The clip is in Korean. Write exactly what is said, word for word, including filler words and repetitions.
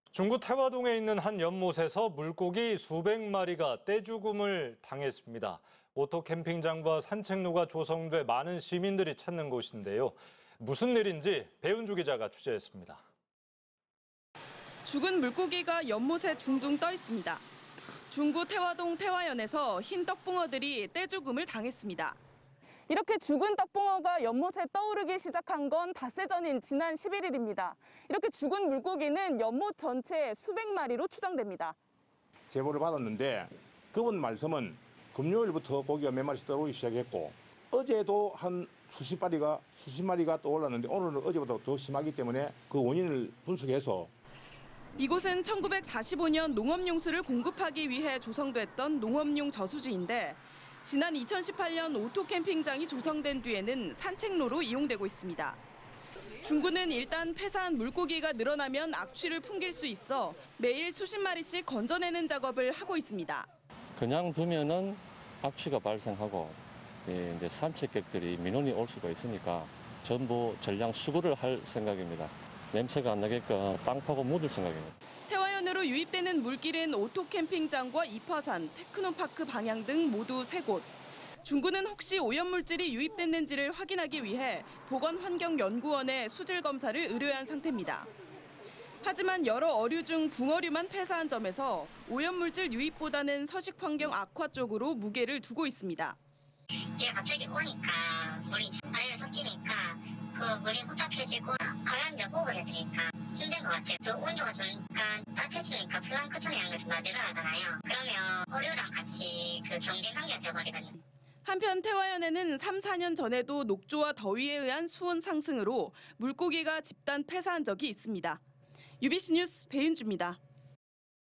중구 태화동에 있는 한 연못에서 물고기 수백 마리가 떼죽음을 당했습니다. 오토 캠핑장과 산책로가 조성돼 많은 시민들이 찾는 곳인데요. 무슨 일인지 배은주 기자가 취재했습니다. 죽은 물고기가 연못에 둥둥 떠 있습니다. 중구 태화동 태화연에서 흰 떡붕어들이 떼죽음을 당했습니다. 이렇게 죽은 떡붕어가 연못에 떠오르기 시작한 건 닷새 전인 지난 십일 일입니다. 이렇게 죽은 물고기는 연못 전체에 수백 마리로 추정됩니다. 제보를 받았는데 그분 말씀은 금요일부터 고기가 몇 마리씩 떠오르기 시작했고 어제도 한 수십 마리가 수십 마리가 떠올랐는데 오늘은 어제보다 더 심하기 때문에 그 원인을 분석해서 이곳은 천구백사십오 년 농업용수를 공급하기 위해 조성됐던 농업용 저수지인데 지난 이천십팔 년 오토 캠핑장이 조성된 뒤에는 산책로로 이용되고 있습니다. 중구는 일단 폐사한 물고기가 늘어나면 악취를 풍길 수 있어 매일 수십 마리씩 건져내는 작업을 하고 있습니다. 그냥 두면은 악취가 발생하고 이제 산책객들이 민원이 올 수가 있으니까 전부 전량 수거를 할 생각입니다. 냄새가 안 나게끔 땅 파고 묻을 생각입니다. 태화연으로 유입되는 물길은 오토 캠핑장과 이화산, 테크노파크 방향 등 모두 세 곳. 중구는 혹시 오염물질이 유입됐는지를 확인하기 위해 보건환경연구원에 수질 검사를 의뢰한 상태입니다. 하지만 여러 어류 중 붕어류만 폐사한 점에서 오염물질 유입보다는 서식환경 악화 쪽으로 무게를 두고 있습니다. 이게 갑자기 오니까 물이 아래로 섞이니까 그 물이 혼잡해지고 바람 몇곡을 해주니까 힘든 것 같아요. 또 온도가 좀 약간 따뜻해지니까 플랑크톤이라는 게 좀 내려가잖아요. 그러면 어류랑 같이 그 경계 관계가 되어버리거든요. 한편 태화연에는 삼, 사 년 전에도 녹조와 더위에 의한 수온 상승으로 물고기가 집단 폐사한 적이 있습니다. 유비씨 뉴스 배은주입니다.